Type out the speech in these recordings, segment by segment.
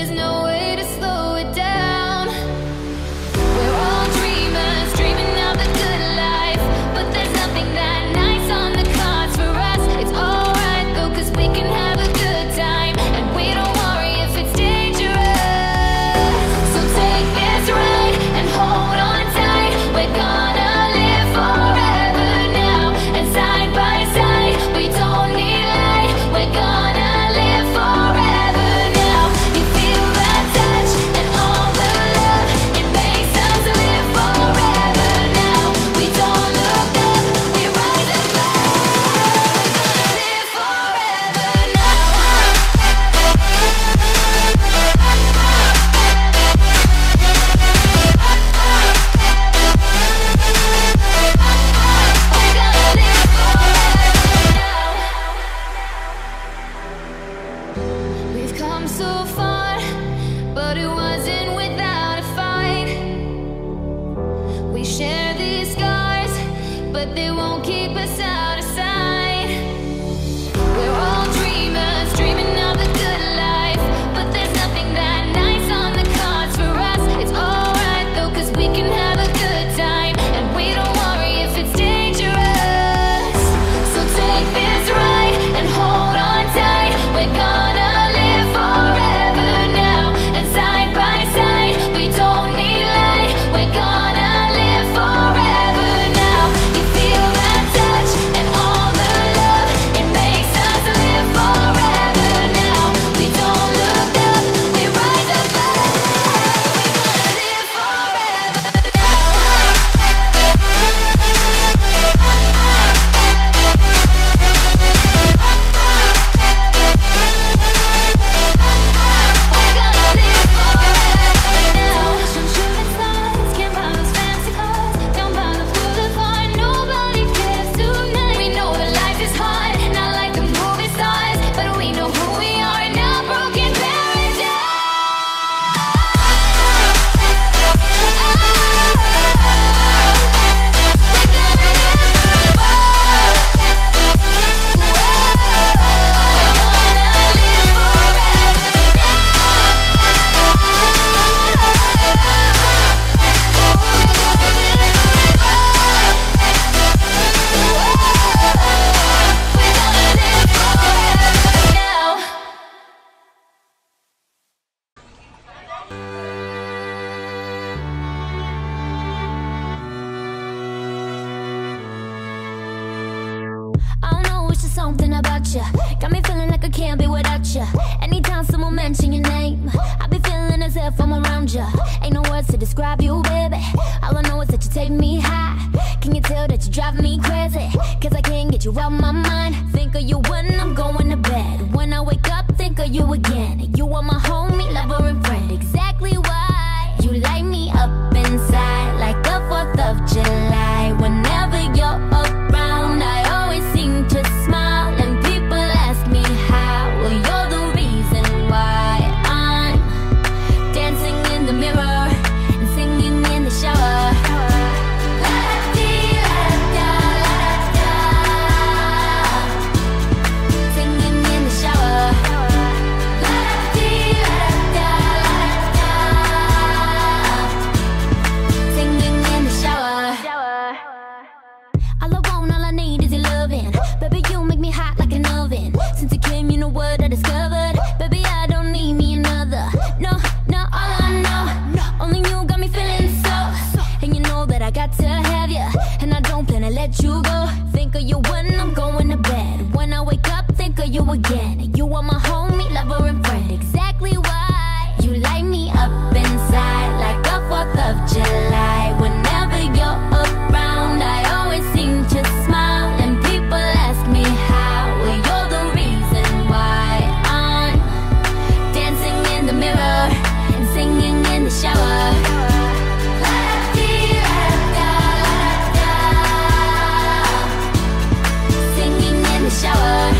there's no way to slow it down. We're all dreamers, dreaming of the good life, but there's nothing that nice on the cards for us. It's alright though, cause we can have a good time, and we don't worry if it's dangerous. So take this ride and hold on tight. We're gonna live forever now, and side by side, we don't need light. We're gonna live forever now. You feel that touch and all the love, it makes us live forever now. We don't look up, we rise above. We're gonna live forever now. We're gonna live forever now. We've come so far, but it wasn't without a fight. We share these scars, but they won't keep us out of sight. We're all dreamers, dreaming of the good life, but there's nothing that nice on the cards for us. It's alright though, cause we can have a good time, and we don't worry if it's dangerous. So take this ride and hold on tight. We're gonna live forever now, and side by side, we don't need light. We're gonna live forever now. You feel that touch and all the love, it makes us live forever now. We don't look up, we rise above. We're gonna live forever now. We're gonna live forever now. Some shooting stars, can't buy those fancy cars. Down by the boulevard, nobody cares tonight. We know that life is hard, not like the movie stars, but we know who we are in our broken paradise. I don't know, it's just something about you. Got me feeling like I can't be without you. Anytime someone mention your name, I be feeling as if I'm around you. Ain't no words to describe you, baby. All I know is that you take me high. Can you tell that you drive me crazy? Cause I can't get you out my mind. Think of you when I'm going to bed. When I wake up, think of you again. You are my homie, lover and friend. Exactly why you light me up inside, like the 4th of July. Whenever you're around, I always seem to smile, and people ask me how. Well, you're the reason why I'm dancing in the mirror and singing in the shower. Singing in the shower. Singing in the shower. All I want, all I need is your loving. Baby, you make me hot like an oven. Since you came, you know what I discovered. Baby, I don't need me another. No, no, all I know, only you got me feeling so. And you know that I got to have you, and I don't plan to let you go. Think of you when I'm going to bed. When I wake up, think of you again. You are my homie, lover and friend. Exactly why you light me up inside, like the 4th of July. Whenever you're around, I always seem to smile, and people ask me how. Well, you're the reason why I'm dancing in the mirror and singing in the shower. Singing in the shower.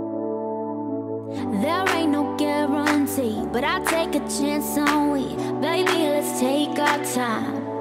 There ain't no guarantee, but I take a chance on we. take our time.